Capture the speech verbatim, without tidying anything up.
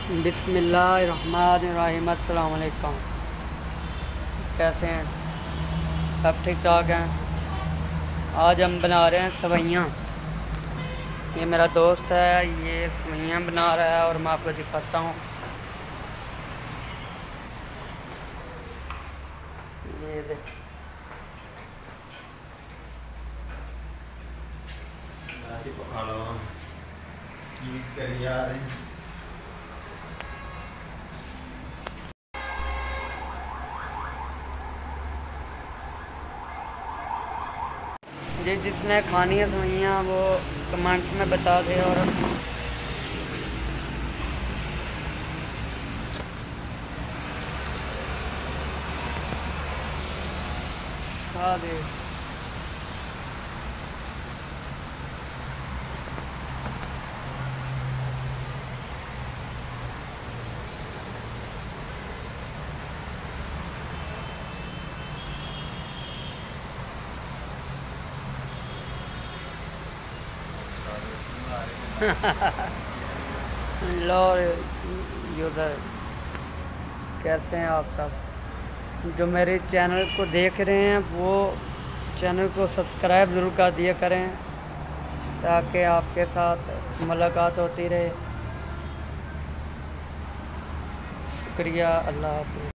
बिस्मिल्लाहिर्रहमानिर्रहीम। अस्सलाम वालेकुम। कैसे हैं? सब ठीक ठाक हैं। आज हम बना रहे हैं सवैयाँ। ये मेरा दोस्त है, ये सवैयाँ बना रहा है और मैं आपको दिखाता हूँ। ये देख, जी जिसने खानी है सवैयाँ वो कमेंट्स में बता दे और खा दे। लो यूज़र, कैसे हैं आप सब? जो मेरे चैनल को देख रहे हैं वो चैनल को सब्सक्राइब ज़रूर कर दिया करें ताकि आपके साथ मुलाकात होती रहे। शुक्रिया। अल्लाह हाफ़िज़।